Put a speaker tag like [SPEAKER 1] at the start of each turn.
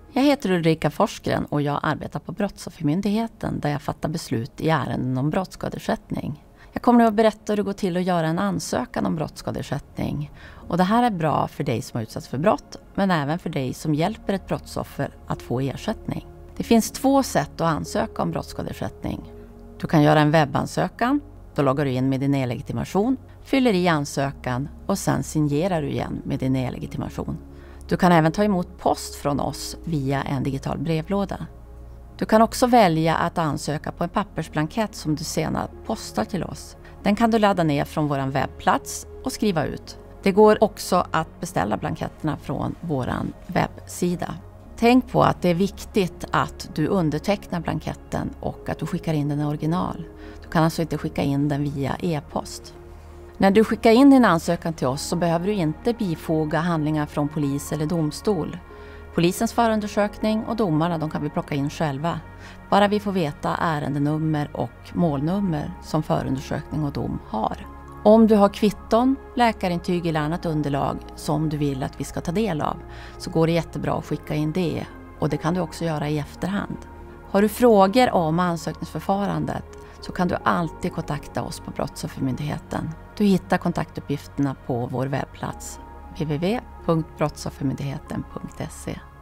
[SPEAKER 1] Jag heter Ulrika Forsgren och jag arbetar på Brottsoffermyndigheten där jag fattar beslut i ärenden om brottsskadeersättning. Jag kommer nu att berätta hur det går till att göra en ansökan om brottsskadeersättning. Och det här är bra för dig som har utsatts för brott, men även för dig som hjälper ett brottsoffer att få ersättning. Det finns 2 sätt att ansöka om brottsskadeersättning. Du kan göra en webbansökan, då loggar du in med din e-legitimation, fyller i ansökan och sen signerar du igen med din e-legitimation. Du kan även ta emot post från oss via en digital brevlåda. Du kan också välja att ansöka på en pappersblankett som du senare postar till oss. Den kan du ladda ner från vår webbplats och skriva ut. Det går också att beställa blanketterna från vår webbsida. Tänk på att det är viktigt att du undertecknar blanketten och att du skickar in den i original. Du kan alltså inte skicka in den via e-post. När du skickar in din ansökan till oss så behöver du inte bifoga handlingar från polis eller domstol. Polisens förundersökning och domarna de kan vi plocka in själva. Bara vi får veta ärendenummer och målnummer som förundersökning och dom har. Om du har kvitton, läkarintyg eller annat underlag som du vill att vi ska ta del av så går det jättebra att skicka in det och det kan du också göra i efterhand. Har du frågor om ansökningsförfarandet så kan du alltid kontakta oss på Brottsoffermyndigheten. Du hittar kontaktuppgifterna på vår webbplats www.brottsoffermyndigheten.se.